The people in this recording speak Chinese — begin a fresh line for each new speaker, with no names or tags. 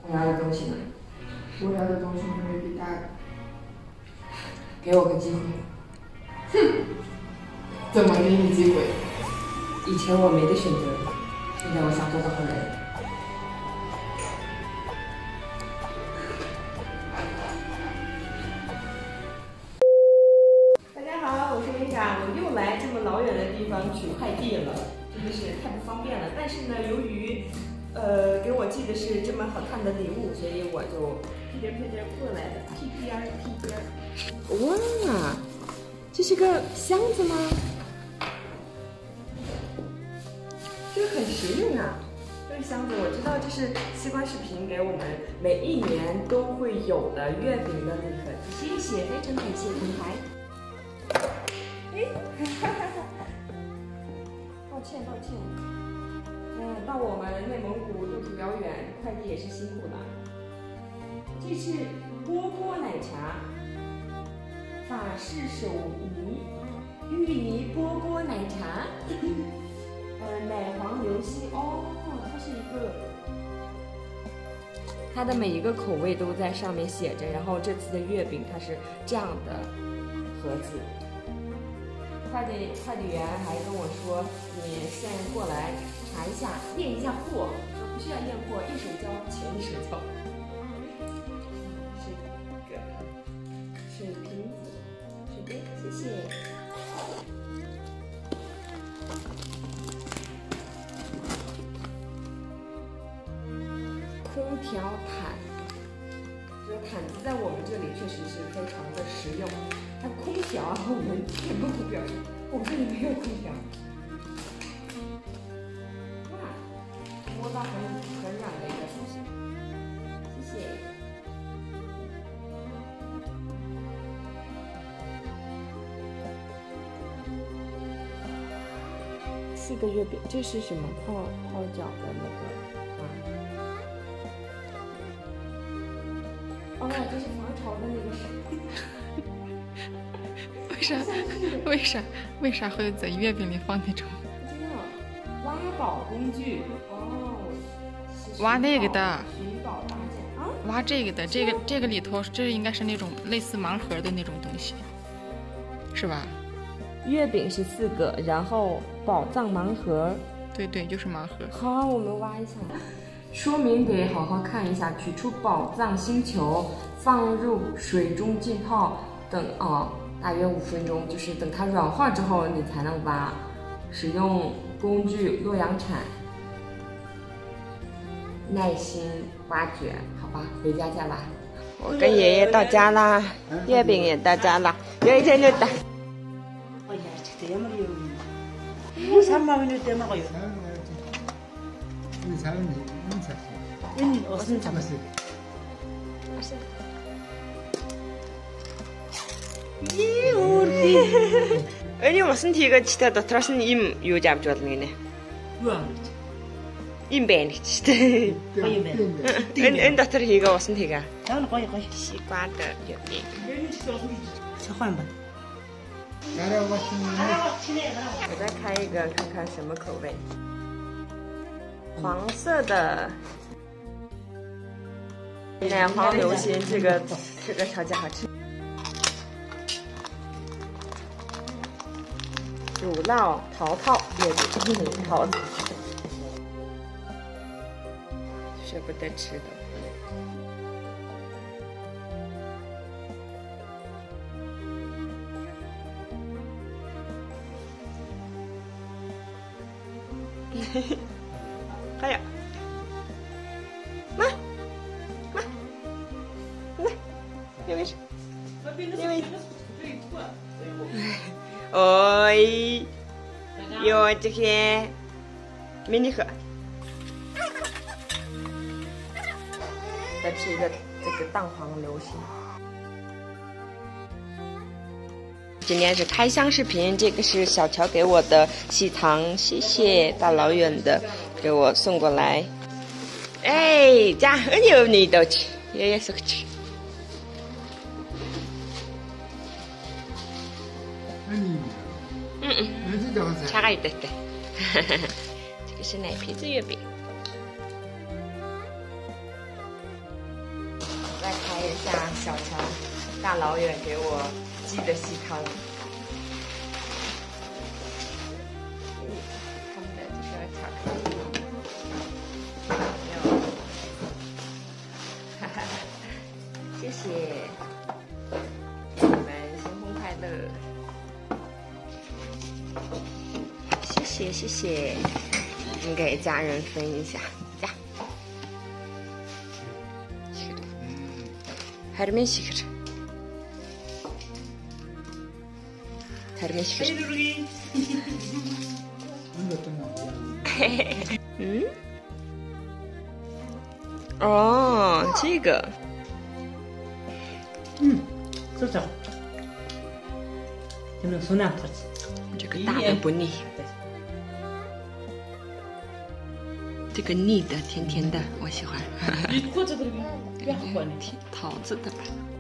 我要的东西呢？
我要的东西会比大的。
给我个机会。
哼，怎么给你机会？
以前我没得选择，现在我想做个好人。
大家好，我是琳莎，我又来这么老远的地方取快递了，真的是太不方便了。但是呢，由于给我寄的是这么好看的礼物，所以我就屁颠屁颠过来的，屁颠儿屁颠儿。哇，这是个箱子吗？这个很实用啊！这个箱子我知道，这是西瓜视频给我们每一年都会有的月饼的礼盒，谢谢，非常感谢平台。抱歉。到我们内蒙古路途遥远，快递也是辛苦了。这是波波奶茶，法式手泥芋泥波波奶茶，奶黄流心哦，它是一个，它的每一个口味都在上面写着。然后这次的月饼它是这样的盒子。快递员还跟我说，你现在过来查一下，验一下货，不需要验货，一手交，钱一手交。是一个水瓶子，水杯，谢谢。空调毯，这个毯子在我们这里确实是非常的实用。它空调啊，我们内蒙古表示，我们这里没有空调。哇，摸到很软的一个东西，谢谢。4个月饼，这是什么？泡脚的那个啊？哦，这是防潮的那个绳。
为啥会在月饼里放那种？
不知道，挖宝工具哦，
挖那个的，
寻宝大奖啊，
挖这个的，这个里头，这应该是那种类似盲盒的那种东西，是吧？
月饼是4个，然后宝藏盲盒，
对，就是盲盒。
好，我们挖一下。说明得好好看一下，取出宝藏星球，放入水中浸泡，等大约5分钟，就是等它软化之后你才能挖。使用工具洛阳铲，耐心挖掘，好吧，回家再挖。我跟爷爷到家啦，月饼也到家了，有一天就打。Энийг усан тийгээ читэй дотроос нь им юу авч болно гинэ. Юу авч? Им байна гэж читэй. Гоё юм байна. Энэ дотор хийгээ усан тийгээ. Таа гоё. Сигвад юу бэ? Сохойн байна. 我再开一个看看什么口味。黄色的奶黄流心，这个超级好吃。乳酪桃月饼，桃子，舍不得吃的。哎呀，妈，来，因为oi， 有这些迷你盒，再吃一个这个蛋黄流心。今天是开箱视频，这个是小乔给我的喜糖，谢谢，大老远的给我送过来。哎，자，你都吃，爷爷送吃。차가 있대. 这个是奶皮子月饼。 一下小强大老远给我寄的喜糖。他们的这个巧克力，有，哈哈，谢谢，祝你们新婚快乐。谢谢谢谢，你给家人分一下，呀。Härmen şeker. Härmen şeker. 嗯？哦，这个。
这
个大的不腻。这个腻的，甜甜的，我喜欢。桃子的吧。